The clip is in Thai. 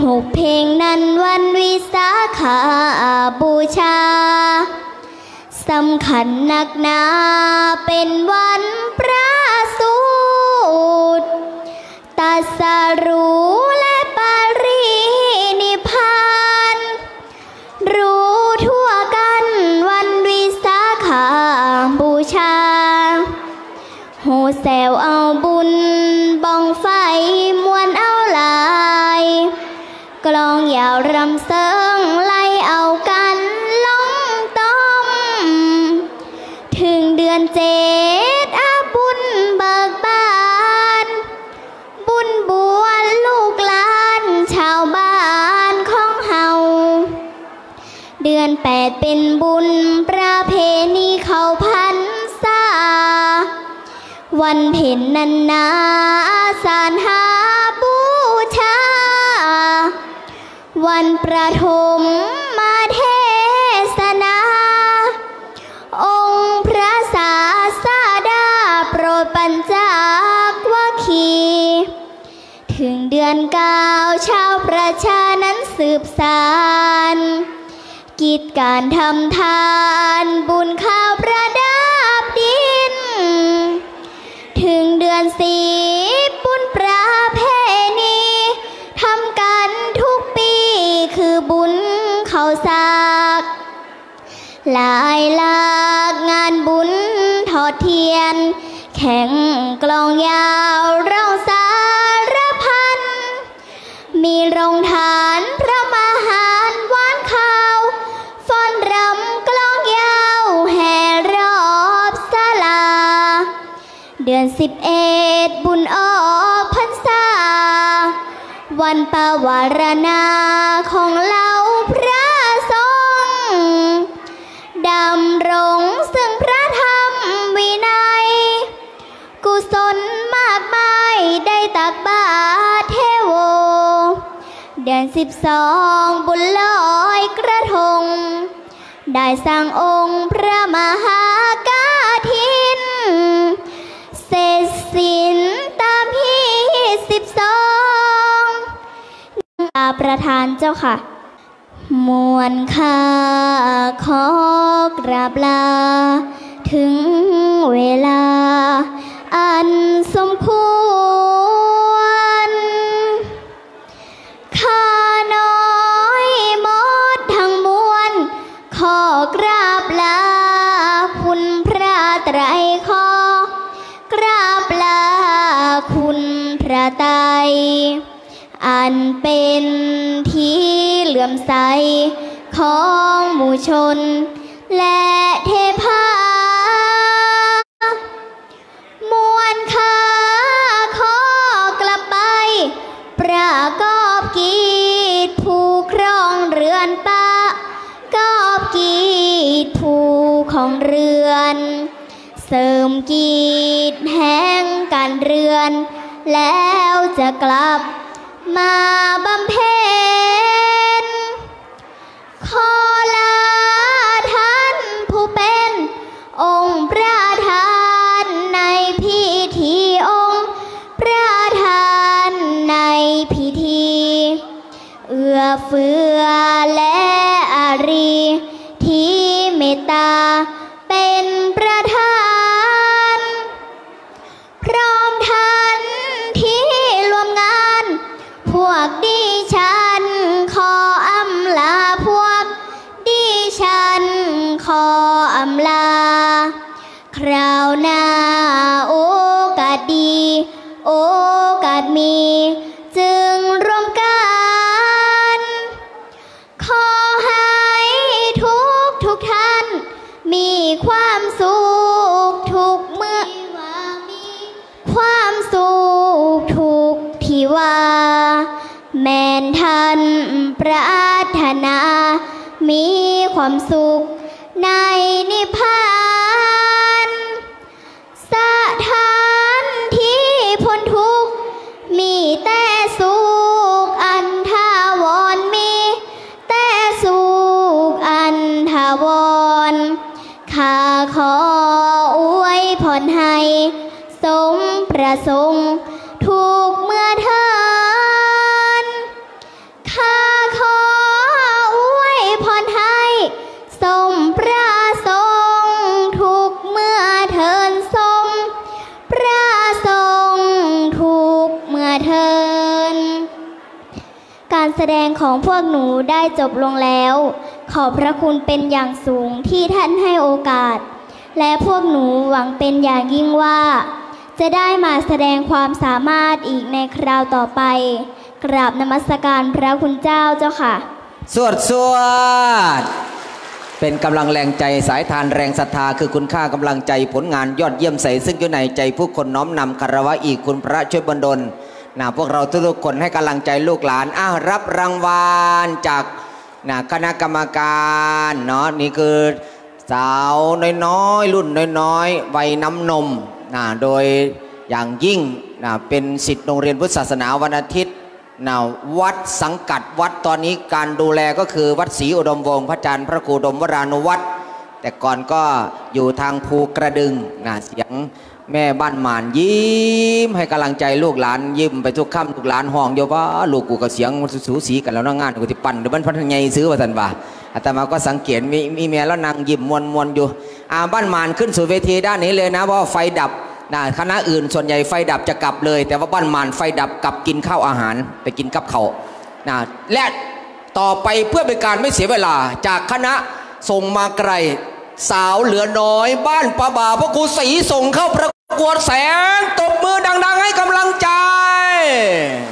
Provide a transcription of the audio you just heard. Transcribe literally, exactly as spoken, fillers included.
หกเพลงนั้นวันวิสาขาบูชาสำคัญหนักหนาเป็นวันประสูติตรัสรู้และปรินิพพานรู้ทั่วกันวันวิสาขาบูชาโหแซวเอาบุญบ้องไฟมวนเอาลายกลองยาวรำเสิงไล่เอากันล้มต้มถึงเดือนเจ็ดอาบุญเบิกบานบุญบวชลูกหลานชาวบ้านของเฮาเดือนแปดเป็นบุญประเพณีเข้าพรรษาวันเพ็ญนันนาสานหาบูชาวันประถมมาเทศนาองค์พระศาสดาโปรดปัญจวัคคีย์ถึงเดือนเก้าชาวประชานั้นสืบสานกิจการทำทานบุญข้าวประดับดินถึงเดือนสี่บุญประเพณีทำกันทุกปีคือบุญข้าวสากหลายหลากงานบุญทอดเทียนแข่งกลองยาวร้องสารพันมีโรงทานพระมหานหวานข้าวฟ้อนรำกลองยาวแห่รอบศาลาเดือนสิบเอ็ดบุญออกพรรษาวันปวารณาของเหล่าพระสงฆ์ดำรงซึ่งพระธรรมวินัยกุศลมากมายได้ตักบาตรเทโวเดือนสิบสองบุญลอยกระทงได้สร้างองค์พระมหากฐินเสร็จสิ้นตามที่สิบสองประธานเจ้าค่ะมวลค่าขอกราบลาถึงเวลาอันสมควรข้าน้อยหมดทั้งมวลขอกราบลาคุณพระไตรขอกราบลาคุณพระไตรอันเป็นที่เหลื่อมใสของหมู่ชนและเทพามวลค่าขอกลับไปประกอบกิจผู้ครองเรือนป่ากอบกิจผู้ของเรือนเสริมกิจแห่งการเรือนแล้วจะกลับมาบำเพ็ญขอลาท่านผู้เป็นองค์ประธานในพิธีองค์ประธานในพิธีเอื้อเฟื้อและอารีที่เมตตาเป็นประธานพร้อมท่านที่ร่วมงานพวกดิฉันขออำลาพวกดิฉันขออำลาคราวหน้าโอกาสดีโอกาสมีจึงร่วมกันขอให้ทุกทุกท่านมีความสุขทุกเมื่อความสุขทุกที่ว่าแม้นท่านปรารถนามีความสุขในนิพพานสถานที่พ้นทุกข์มีแต่สุขอันถาวรมีแต่สุขอันถาวรข้าขออวยพรให้สมประสงค์ทุกเมื่อเทินข้าขออวยพรให้สมพระทรงทุกเมื่อเทินสมพระทรงทุกเมื่อเทินการแสดงของพวกหนูได้จบลงแล้วขอบพระคุณเป็นอย่างสูงที่ท่านให้โอกาสและพวกหนูหวังเป็นอย่างยิ่งว่าจะได้มาแสดงความสามารถอีกในคราวต่อไปกราบนมัสการพระคุณเจ้าเจ้าค่ะสวดสวดเป็นกำลังแรงใจสายทานแรงศรัทธาคือคุณค่ากำลังใจผลงานยอดเยี่ยมใสซึ่งอยู่ในใจผู้คนน้อมนำคารวะอีกคุณพระช่วยบันดลนะพวกเราทุกๆคนให้กำลังใจลูกหลานอ้าวรับรางวัลจากนะคณะกรรมการเนาะนี่คือสาวน้อยๆรุ่นน้อยๆวัยน้ำนมนะโดยอย่างยิ่งนะเป็นศิษย์โรงเรียนพุทธศาสนาวันอาทิตย์นะวัดสังกัดวัดตอนนี้การดูแลก็คือวัดศรีอุดมวงศ์พระอาจารย์พระครูดมวรานุวัฒน์แต่ก่อนก็อยู่ทางภูกระดึงนะเสียงแม่บ้านหมานยิ้มให้กำลังใจลูกหลานยิ้มไปทุกค่ำลูกหลานห้องโยว่าลูกกูกับเสียงสูสีกันแล้วงานกูที่ปั่นเดี๋ยวมันพัฒนาซื้อมาสันบ่าอาตมาก็สังเกตมีมีแม่แล้วนางยิ้มมวนมวนอยู่อ่าบ้านหมานขึ้นสู่เวทีด้านนี้เลยนะเพราะไฟดับนะคณะอื่นส่วนใหญ่ไฟดับจะกลับเลยแต่ว่าบ้านหมานไฟดับกลับกินข้าวอาหารไปกินกับเขานะและต่อไปเพื่อเป็นการไม่เสียเวลาจากคณะส่งมาไกลสาวเหลือน้อยบ้านป้าบ่าพระครูศรีส่งเข้าประกวดแสงตบมือดังๆให้กำลังใจ